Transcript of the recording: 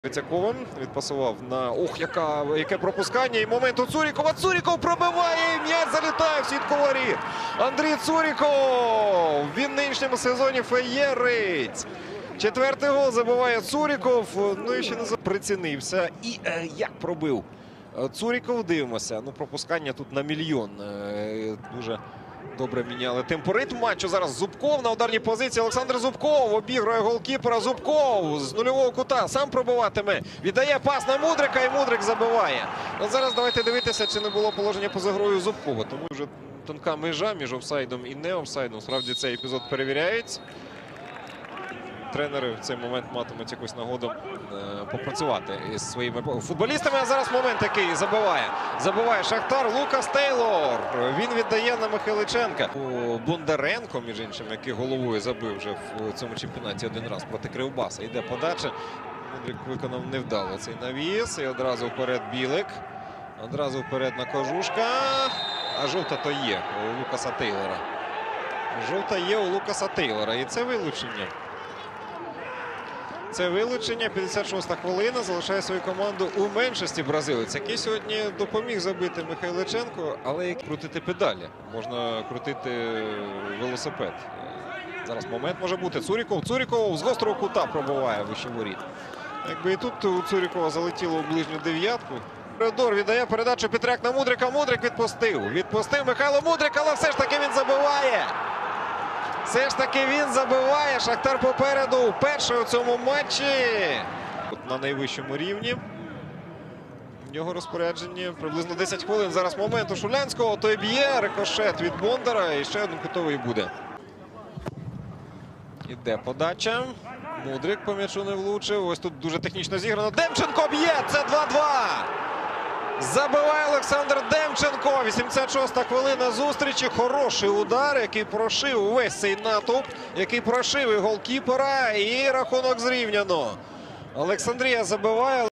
Вицяковим відпасував на яке пропускання. І момент у Цурікова. Цуріков пробиває, і м'яч залітає в сітку воріт. Андрій Цуріков. Він в нинішньому сезоні феєрить. Четвертий гол забиває Цуріков. Ну і ще не прицінився. І як пробив Цуріков, дивимося. Ну, пропускання тут на мільйон. Дуже добре міняли темпоритм матчу. Зараз Зубков на ударній позиції. Олександр Зубков обігрує голкіпера. Зубков з нульового кута сам пробиватиме. Віддає пас на Мудрика, і Мудрик забиває. От зараз давайте дивитися, чи не було положення поза грою Зубкова. Тому вже тонка межа між офсайдом і не офсайдом. Справді цей епізод перевіряється. Тренери в цей момент матимуть якусь нагоду попрацювати із своїми футболістами. А зараз момент, який забиває. Забиває Шахтар. Лукас Тейлор. Він віддає на Михайличенка. Бондаренко, між іншим, який головою забив вже в цьому чемпіонаті один раз проти Кривбаса. Йде подача. Мудрик виконав невдало цей навіс. І одразу вперед Білик. Одразу вперед на Кожушка. А жовта то є у Лукаса Тейлора. Жовта є у Лукаса Тейлора. І це вилучення. Це вилучення. 56-та хвилина. Залишає свою команду у меншості бразилець, який сьогодні допоміг забити Михайличенко, але як крутити педалі. Можна крутити велосипед. Зараз момент може бути. Цуріков. Цуріков з гострого кута пробиває вище воріт. Якби і тут у Цурікова залетіло у ближню дев'ятку. Коридор віддає передачу Петряк на Мудрика. Мудрик відпустив. Відпустив Михайло Мудрик, але все ж таки він забиває. Все ж таки він забиває. Шахтар попереду вперше у цьому матчі. На найвищому рівні. В нього розпорядження приблизно 10 хвилин. Зараз момент у Шулянського. Той б'є. Рикошет від Бондара. І ще один кутовий буде. Іде подача. Мудрик по м'ячу не влучив. Ось тут дуже технічно зіграно. Демченко б'є. Це 2-2. Забиває Олександр Демченко. 86-та хвилина зустрічі. Хороший удар, який прошив увесь цей натовп, який прошив і голкіпера, і рахунок зрівняно. Олександрія забиває.